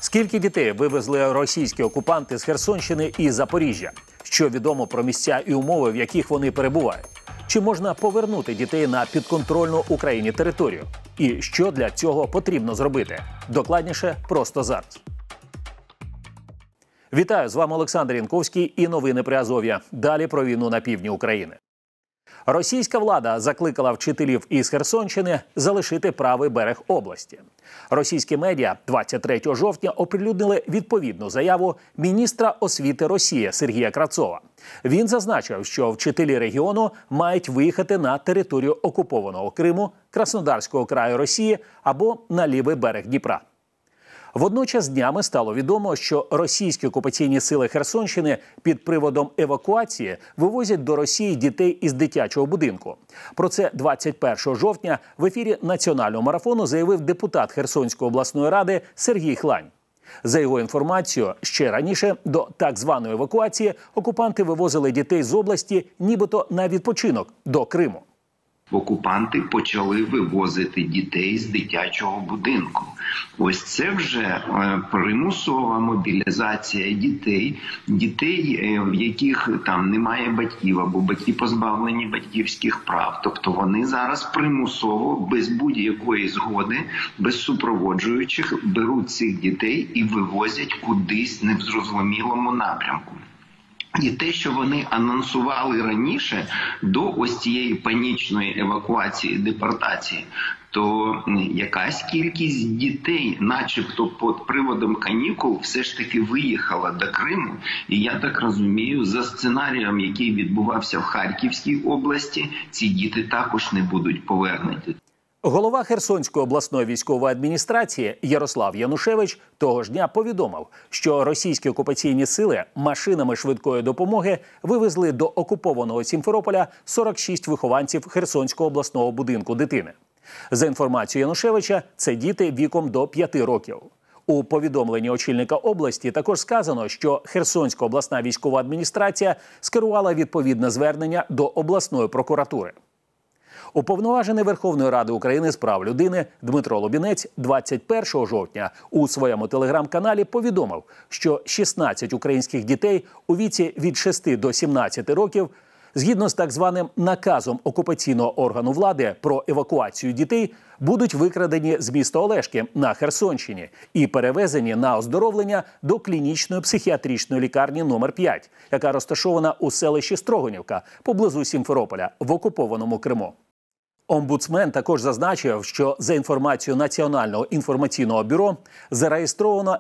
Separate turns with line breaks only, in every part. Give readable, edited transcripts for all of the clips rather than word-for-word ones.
Скільки дітей вивезли російські окупанти з Херсонщини і Запоріжжя? Що відомо про місця і умови, в яких вони перебувають? Чи можна повернути дітей на підконтрольну Україні територію? І що для цього потрібно зробити? Докладніше просто зараз. Вітаю, з вами Олександр Янковський і новини Приазов'я. Далі про війну на півдні України. Російська влада закликала вчителів із Херсонщини залишити правий берег області. Російські медіа 23 жовтня оприлюднили відповідну заяву міністра освіти Росії Сергія Кравцова. Він зазначив, що вчителі регіону мають виїхати на територію окупованого Криму, Краснодарського краю Росії або на лівий берег Дніпра. Водночас днями стало відомо, що російські окупаційні сили Херсонщини під приводом евакуації вивозять до Росії дітей із дитячого будинку. Про це 21 жовтня в ефірі національного марафону заявив депутат Херсонської обласної ради Сергій Хлань. За його інформацією, ще раніше до так званої евакуації окупанти вивозили дітей з області нібито на відпочинок до Криму.
Окупанти почали вивозити дітей з дитячого будинку. Ось це вже примусова мобілізація дітей, в яких там немає батьків або батьки позбавлені батьківських прав. Тобто вони зараз примусово, без будь-якої згоди, без супроводжуючих, беруть цих дітей і вивозять кудись не в зрозумілому напрямку. І те, що вони анонсували раніше, до ось цієї панічної евакуації, депортації, то якась кількість дітей, начебто під приводом канікул, все ж таки виїхала до Криму. І я так розумію, за сценарієм, який відбувався в Харківській області, ці діти також не будуть повернуті.
Голова Херсонської обласної військової адміністрації Ярослав Янушевич того ж дня повідомив, що російські окупаційні сили машинами швидкої допомоги вивезли до окупованого Сімферополя 46 вихованців Херсонського обласного будинку дитини. За інформацією Янушевича, це діти віком до 5 років. У повідомленні очільника області також сказано, що Херсонська обласна військова адміністрація скерувала відповідне звернення до обласної прокуратури. Уповноважений Верховної Ради України з прав людини Дмитро Лубінець 21 жовтня у своєму телеграм-каналі повідомив, що 16 українських дітей у віці від 6 до 17 років, згідно з так званим наказом окупаційного органу влади про евакуацію дітей, будуть викрадені з міста Олешки на Херсонщині і перевезені на оздоровлення до клінічної психіатричної лікарні номер 5, яка розташована у селищі Строгонівка поблизу Сімферополя в окупованому Криму. Омбудсмен також зазначив, що за інформацією Національного інформаційного бюро зареєстровано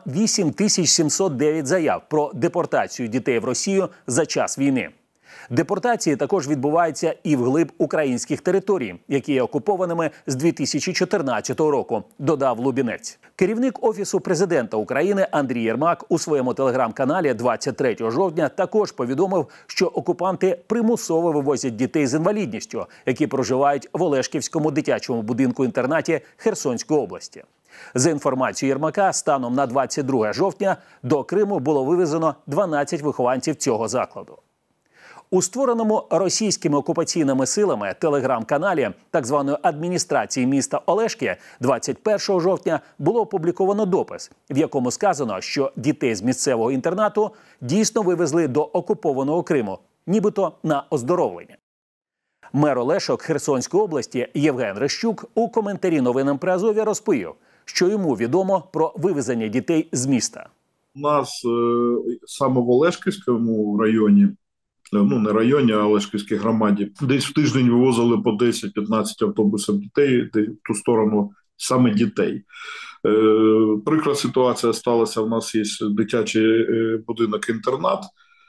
8709 заяв про депортацію дітей в Росію за час війни. Депортації також відбуваються і вглиб українських територій, які є окупованими з 2014 року, додав Лубінець. Керівник Офісу президента України Андрій Єрмак у своєму телеграм-каналі 23 жовтня також повідомив, що окупанти примусово вивозять дітей з інвалідністю, які проживають в Олешківському дитячому будинку-інтернаті Херсонської області. За інформацією Єрмака, станом на 22 жовтня до Криму було вивезено 12 вихованців цього закладу. У створеному російськими окупаційними силами телеграм-каналі так званої адміністрації міста Олешки 21 жовтня було опубліковано допис, в якому сказано, що дітей з місцевого інтернату дійсно вивезли до окупованого Криму, нібито на оздоровлення. Мер Олешок Херсонської області Євген Рищук у коментарі новинам Приазов'я розповів, що йому відомо про вивезення дітей з міста.
У нас саме в Олешківському районі, не районі, а Олешківській громаді, десь в тиждень вивозили по 10-15 автобусів дітей, в ту сторону саме дітей. Прикра ситуація сталася, у нас є дитячий будинок-інтернат,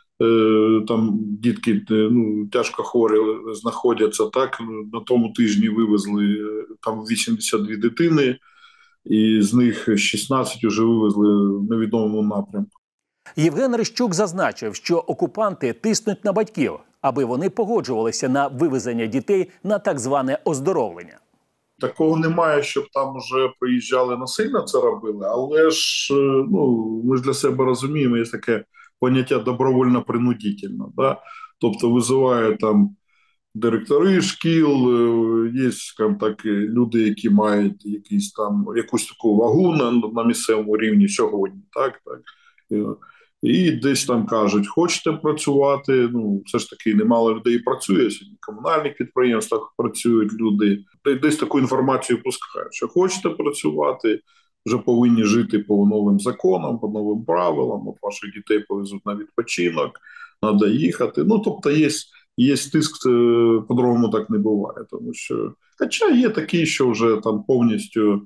там дітки тяжко хворі знаходяться, так, на тому тижні вивезли там 82 дитини, і з них 16 вже вивезли в невідомому напрямку.
Євген Рищук зазначив, що окупанти тиснуть на батьків, аби вони погоджувалися на вивезення дітей на так зване оздоровлення.
Такого немає, щоб там вже приїжджали насильно це робили, але ж ми ж для себе розуміємо, є таке поняття добровольно-принудительно. Да? Тобто визиває там директори шкіл, є, скажімо так, люди, які мають якусь таку вагу на місцевому рівні сьогодні, так. І десь там кажуть, хочете працювати, все ж таки немало людей працює, сьогодні в комунальних підприємствах працюють люди, десь таку інформацію пускають, що хочете працювати, вже повинні жити по новим законам, по новим правилам, от ваших дітей повезуть на відпочинок, треба їхати. Тобто є тиск, по-другому так не буває, тому що, хоча є такі, що вже там повністю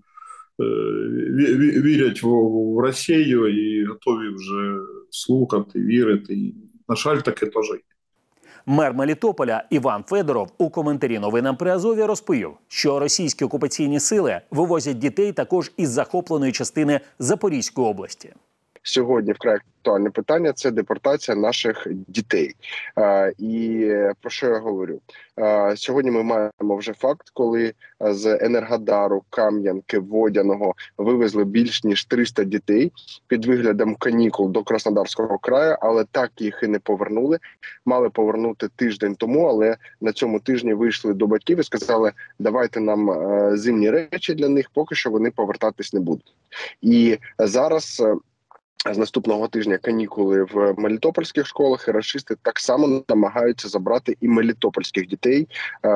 вірять в Росію і готові вже слухати, вірити. І, на жаль, таке теж є.
Мер Мелітополя Іван Федоров у коментарі новинам при Азові розповів, що російські окупаційні сили вивозять дітей також із захопленої частини Запорізької області.
Сьогодні вкрай актуальне питання – це депортація наших дітей. І про що я говорю? Сьогодні ми маємо вже факт, коли з Енергодару, Кам'янки, Водяного вивезли більш ніж 300 дітей під виглядом канікул до Краснодарського краю, але так їх і не повернули. Мали повернути тиждень тому, але на цьому тижні вийшли до батьків і сказали, давайте нам зимні речі для них, поки що вони повертатись не будуть. І зараз з наступного тижня канікули в мелітопольських школах, і рашисти так само намагаються забрати і мелітопольських дітей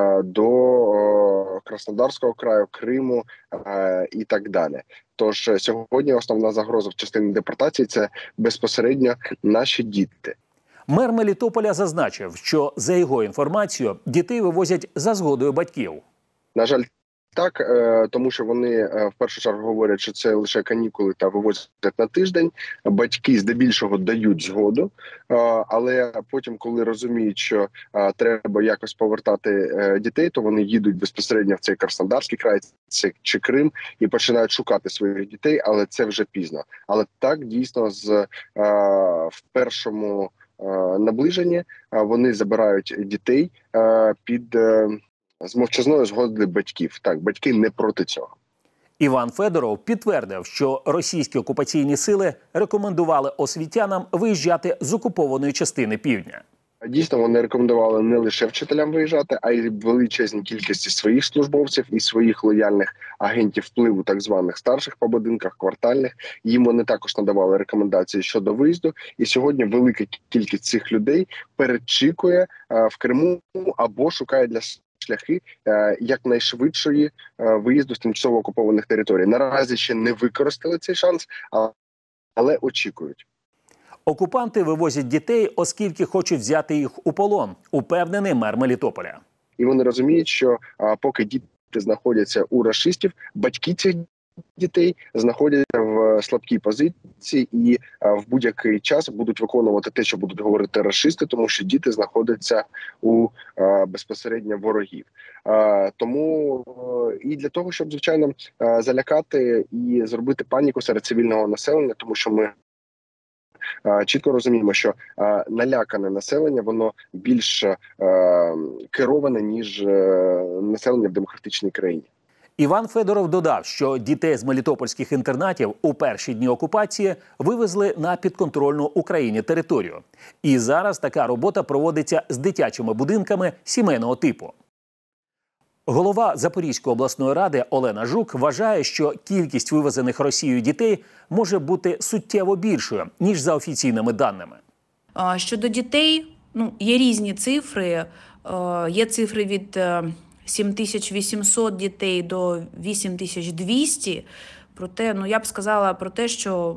до Краснодарського краю, Криму і так далі. Тож сьогодні основна загроза в частині депортації – це безпосередньо наші діти.
Мер Мелітополя зазначив, що, за його інформацією, дітей вивозять за згодою батьків.
На жаль, так, тому що вони в першу чергу говорять, що це лише канікули та вивозять на тиждень. Батьки здебільшого дають згоду, але потім, коли розуміють, що треба якось повертати дітей, то вони їдуть безпосередньо в цей Краснодарський край чи Крим і починають шукати своїх дітей, але це вже пізно. Але так, дійсно, в першому наближенні вони забирають дітей під з мовчазної згоди батьків. Так, батьки не проти цього.
Іван Федоров підтвердив, що російські окупаційні сили рекомендували освітянам виїжджати з окупованої частини півдня.
Дійсно, вони рекомендували не лише вчителям виїжджати, а й величезній кількості своїх службовців і своїх лояльних агентів впливу, так званих старших по будинках, квартальних. Їм вони також надавали рекомендації щодо виїзду. І сьогодні велика кількість цих людей перечікує в Криму або шукає для шляхи якнайшвидшої виїзду з тимчасово окупованих територій. Наразі ще не використали цей шанс, але очікують.
Окупанти вивозять дітей, оскільки хочуть взяти їх у полон, упевнений мер Мелітополя.
І вони розуміють, що поки діти знаходяться у рашистів, батьки цих дітей знаходяться в слабкій позиції і в будь-який час будуть виконувати те, що будуть говорити рашисти, тому що діти знаходяться у безпосередньо ворогів. Тому і для того, щоб, звичайно, залякати і зробити паніку серед цивільного населення, тому що ми чітко розуміємо, що налякане населення, воно більш кероване, ніж населення в демократичній країні.
Іван Федоров додав, що дітей з мелітопольських інтернатів у перші дні окупації вивезли на підконтрольну Україні територію. І зараз така робота проводиться з дитячими будинками сімейного типу. Голова Запорізької обласної ради Олена Жук вважає, що кількість вивезених Росією дітей може бути суттєво більшою, ніж за офіційними даними.
Щодо дітей, є різні цифри. Є цифри від 7800 дітей до 8200. Проте, я б сказала про те, що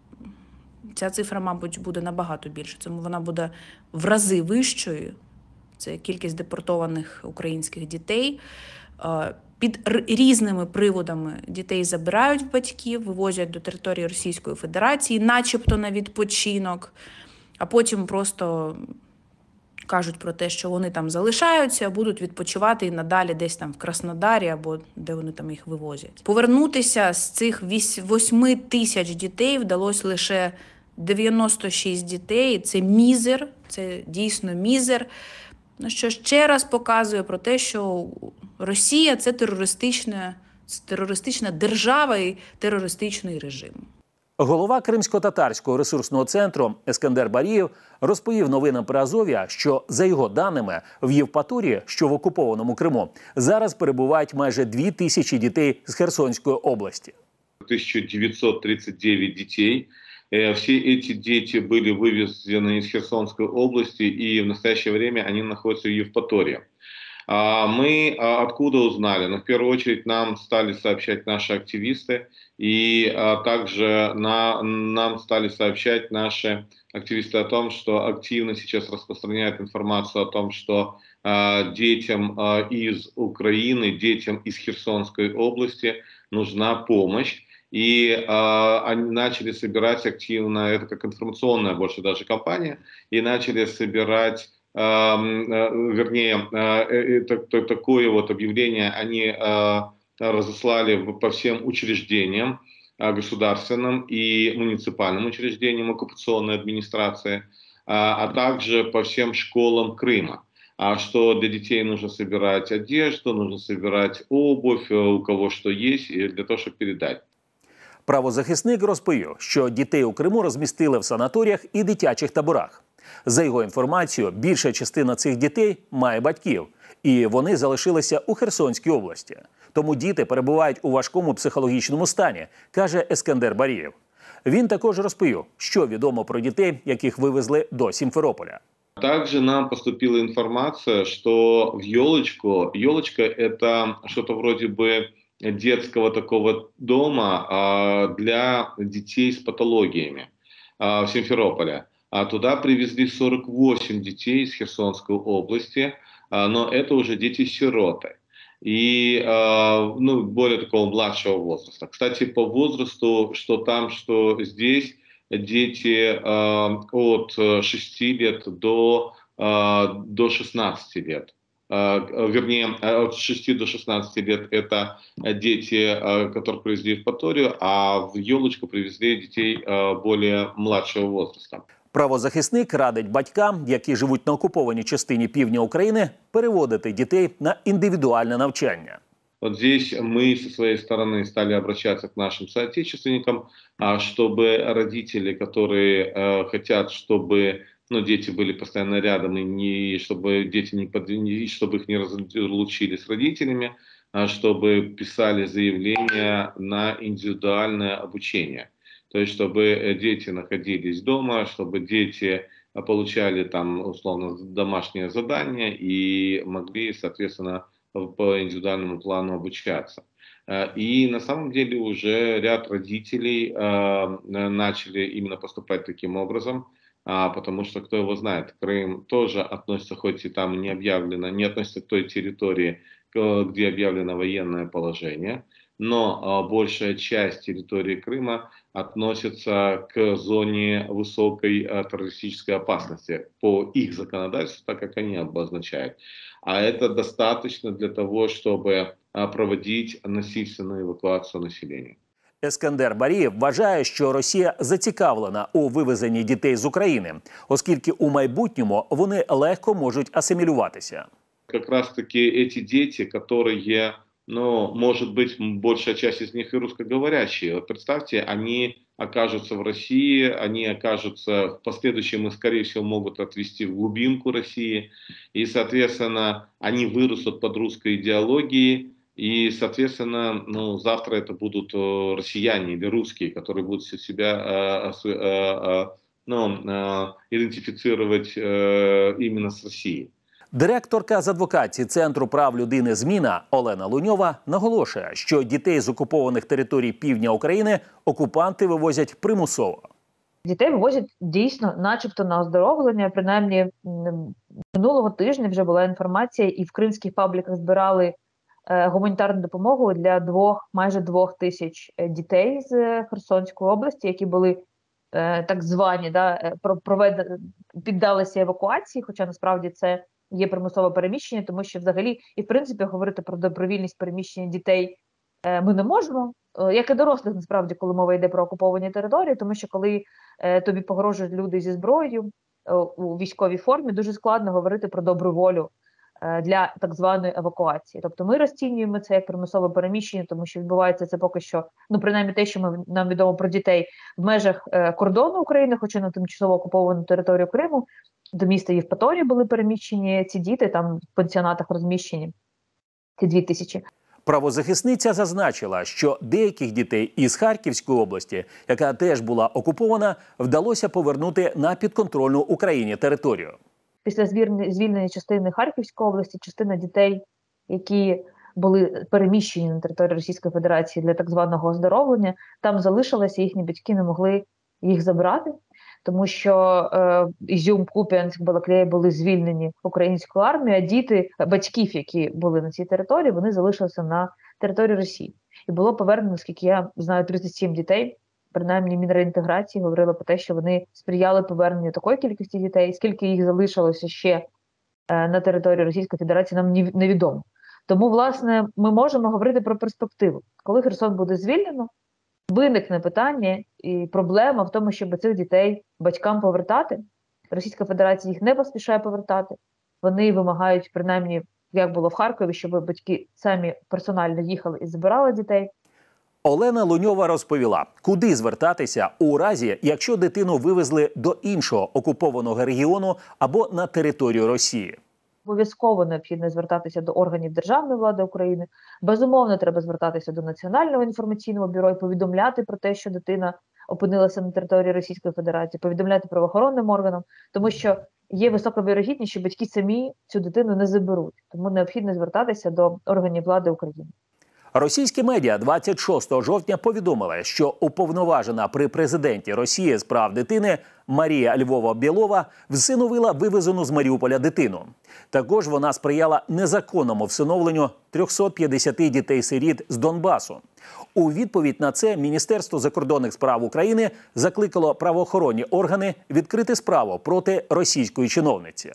ця цифра, мабуть, буде набагато більше. Тому вона буде в рази вищою. Це кількість депортованих українських дітей. Під різними приводами дітей забирають в батьків, вивозять до території Російської Федерації, начебто на відпочинок, а потім просто кажуть про те, що вони там залишаються, будуть відпочивати і надалі десь там в Краснодарі або де вони там їх вивозять. Повернутися з цих 8 тисяч дітей вдалося лише 96 дітей. Це мізер, це дійсно мізер. Що ще раз показує про те, що Росія – це терористична держава і терористичний режим.
Голова Кримсько-татарського ресурсного центру Ескендер Барієв розповів новинам Приазов'я, що, за його даними, в Євпаторії, що в окупованому Криму, зараз перебувають майже 2000 дітей з Херсонської області.
1939 детей. Все эти дети были вывезены из Херсонской области, и в настоящее время они находятся в Евпатории. Мы откуда узнали? Ну, в первую очередь нам стали сообщать наши активисты, и также нам стали сообщать наши активисты о том, что активно сейчас распространяют информацию о том, что детям из Украины, детям из Херсонской области нужна помощь. И они начали собирать активно, это как информационная больше даже кампания, и начали собирать, такое вот объявление они разослали по всем учреждениям государственным и муниципальным учреждениям оккупационной администрации, а также по всем школам Крыма. Что для детей нужно собирать одежду, нужно собирать обувь, у кого что есть, для того, чтобы передать.
Правозахисник розповів, що дітей у Криму розмістили в санаторіях і дитячих таборах. За його інформацією, більша частина цих дітей має батьків, і вони залишилися у Херсонській області. Тому діти перебувають у важкому психологічному стані, каже Ескендер Барієв. Він також розповів, що відомо про дітей, яких вивезли до Сімферополя.
Также нам поступила информация, что в елочку, елочка это что-то вроде бы детского такого дома для детей с патологиями в Симферополе. Туда привезли 48 детей из Херсонской области, но это уже дети-сироты. И более такого младшего возраста. Кстати, по возрасту, что там, что здесь, дети от 6 лет до 16 лет. Вернее, от 6 до 16 лет это дети, которых привезли в Евпаторию, а в елочку привезли детей более младшего возраста.
Правозахисник радить батькам, які живуть на окупованій частині півдня України, переводити дітей на індивідуальне навчання.
Вот здесь мы со своей стороны стали обращаться к нашим соотечественникам, чтобы родители, которые хотят, чтобы дети были постоянно рядом, и чтобы дети чтобы их не разлучили с родителями, чтобы писали заявления на индивидуальное обучение. То есть, чтобы дети находились дома, чтобы дети получали там, условно, домашние задания и могли, соответственно, по индивидуальному плану обучаться. И на самом деле уже ряд родителей начали именно поступать таким образом, потому что, кто его знает, Крым тоже относится, хоть и там не относится к той территории, где объявлено военное положение, но большая часть территории Крыма относится к зоне высокой террористической опасности по их законодательству, так как они обозначают. А это достаточно для того, чтобы проводить насильственную эвакуацию населения.
Ескендер Барієв вважає, що Росія зацікавлена у вивезенні дітей з України, оскільки у майбутньому вони легко можуть асимілюватися.
Как раз-таки эти дети, которые, может быть, большая часть из них и русскоговорящие. Вот представьте, они окажутся в России, они окажутся, в последующем их, скорее всего, могут отвезти в глубинку России, и, соответственно, они вырастут под русской идеологией, и, соответственно, завтра это будут россияне или русские, которые будут себя идентифицировать именно с Россией.
Директорка з адвокації Центру прав людини «Зміна» Олена Луньова наголошує, що дітей з окупованих територій півдня України окупанти вивозять примусово.
Дітей вивозять дійсно начебто на оздоровлення. Принаймні минулого тижня вже була інформація, і в кримських пабліках збирали гуманітарну допомогу для майже 2000 дітей з Херсонської області, які були так звані, піддалися евакуації, хоча насправді це є примусове переміщення, тому що взагалі і в принципі говорити про добровільність переміщення дітей ми не можемо, як і дорослих насправді, коли мова йде про окуповані території, тому що коли тобі погрожують люди зі зброєю у військовій формі, дуже складно говорити про добру волю для так званої евакуації. Тобто ми розцінюємо це як примусове переміщення, тому що відбувається це поки що, ну принаймні те, що нам відомо про дітей в межах кордону України, хоча на тимчасово окуповану територію Криму, до міста Євпаторії були переміщені ці діти, там в пансіонатах розміщені ці 2000.
Правозахисниця зазначила, що деяких дітей із Харківської області, яка теж була окупована, вдалося повернути на підконтрольну Україні територію.
Після звільнення частини Харківської області, частина дітей, які були переміщені на територію Російської Федерації для так званого оздоровлення, там залишилися, їхні батьки не могли їх забрати, тому що Ізюм, Куп'янськ, Балаклія були звільнені українською армією, а діти батьків, які були на цій території, вони залишилися на території Росії. І було повернено, наскільки я знаю, 37 дітей, принаймні Мінреінтеграції говорили про те, що вони сприяли поверненню такої кількості дітей, скільки їх залишилося ще на території Російської Федерації, нам невідомо. Тому, власне, ми можемо говорити про перспективу. Коли Херсон буде звільнено, виникне питання і проблема в тому, щоб цих дітей батькам повертати. Російська Федерація їх не поспішає повертати. Вони вимагають, принаймні, як було в Харкові, щоб батьки самі персонально їхали і забирали дітей.
Олена Луньова розповіла, куди звертатися у разі, якщо дитину вивезли до іншого окупованого регіону або на територію Росії.
Обов'язково необхідно звертатися до органів державної влади України. Безумовно, треба звертатися до Національного інформаційного бюро і повідомляти про те, що дитина опинилася на території Російської Федерації, повідомляти правоохоронним органам, тому що є висока вірогідність, що батьки самі цю дитину не заберуть. Тому необхідно звертатися до органів влади України.
Російські медіа 26 жовтня повідомили, що уповноважена при президенті Росії з прав дитини Марія Львова-Білова всиновила вивезену з Маріуполя дитину. Також вона сприяла незаконному всиновленню 350 дітей-сиріт з Донбасу. У відповідь на це Міністерство закордонних справ України закликало правоохоронні органи відкрити справу проти російської чиновниці.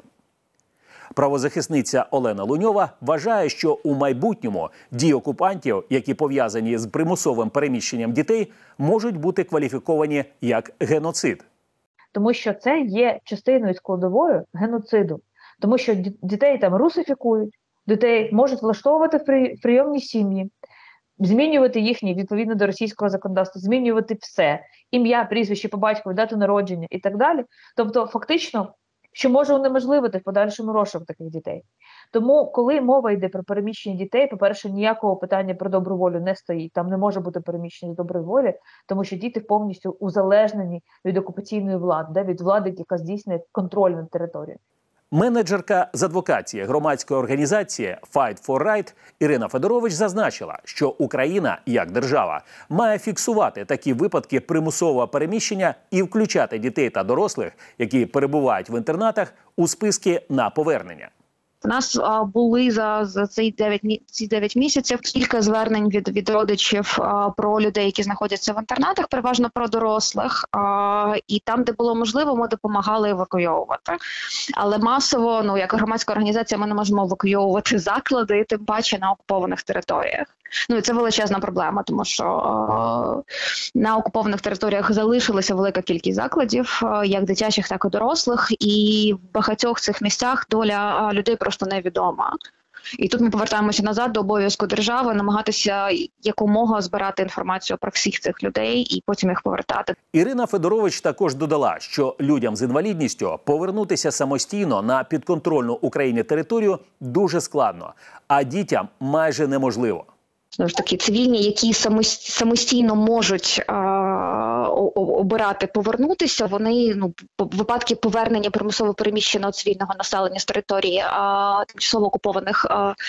Правозахисниця Олена Луньова вважає, що у майбутньому дії окупантів, які пов'язані з примусовим переміщенням дітей, можуть бути кваліфіковані як геноцид.
Тому що це є частиною складовою геноциду. Тому що дітей там русифікують, дітей можуть влаштовувати в прийомні сім'ї, змінювати їхні, відповідно до російського законодавства, змінювати все. Ім'я, прізвище, по батькові, дату народження і так далі. Тобто, фактично, що може унеможливити в подальшому розшук таких дітей. Тому, коли мова йде про переміщення дітей, по-перше, ніякого питання про добру волю не стоїть. Там не може бути переміщення з доброї волі, тому що діти повністю узалежнені від окупаційної влади, від влади, яка здійснює контроль над територією.
Менеджерка з адвокації громадської організації Fight for Right Ірина Федорович зазначила, що Україна, як держава, має фіксувати такі випадки примусового переміщення і включати дітей та дорослих, які перебувають в інтернатах, у списки на повернення.
У нас були за ці 9 місяців кілька звернень від родичів про людей, які знаходяться в інтернатах, переважно про дорослих. І там, де було можливо, ми допомагали евакуйовувати. Але масово, як громадська організація, ми не можемо евакуйовувати заклади, тим паче на окупованих територіях. І це величезна проблема, тому що на окупованих територіях залишилася велика кількість закладів, як дитячих, так і дорослих, і в багатьох цих місцях доля людей просто невідома. І тут ми повертаємося назад до обов'язку держави намагатися якомога збирати інформацію про всіх цих людей і потім їх повертати.
Ірина Федорович також додала, що людям з інвалідністю повернутися самостійно на підконтрольну Україні територію дуже складно, а дітям майже неможливо.
Знову ж таки, цивільні, які самостійно можуть обирати повернутися, вони, випадки повернення примусово переміщеного цивільного населення з території тимчасово окупованих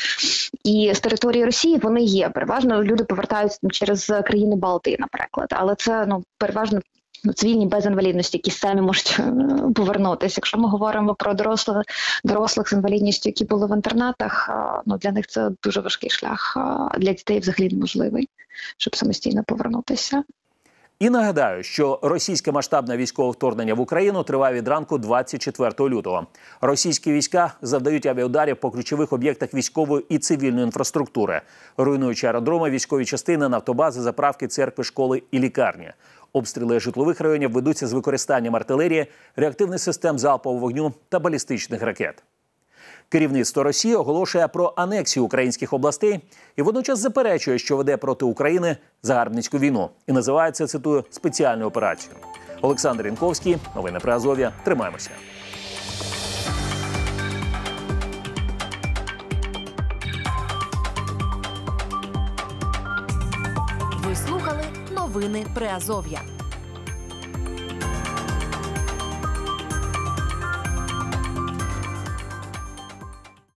і з території Росії, вони є. Переважно люди повертаються через країни Балтії, наприклад. Але це, переважно цивільні без інвалідності, які самі можуть повернутися. Якщо ми говоримо про дорослих з інвалідністю, які були в інтернатах, для них це дуже важкий шлях. Для дітей взагалі неможливий, щоб самостійно повернутися.
І нагадаю, що російське масштабне військове вторгнення в Україну триває від ранку 24 лютого. Російські війська завдають авіаударів по ключових об'єктах військової і цивільної інфраструктури, руйнуючи аеродроми, військові частини, нафтобази, заправки, церкви, школи і лікарні. Обстріли житлових районів ведуться з використанням артилерії, реактивних систем залпового вогню та балістичних ракет. Керівництво Росії оголошує про анексію українських областей і водночас заперечує, що веде проти України загарбницьку війну. І називає це, цитую, спеціальною операцією. Олександр Янковський, новини Приазов'я. Тримаємося.
Ви слухали новини Приазов'я.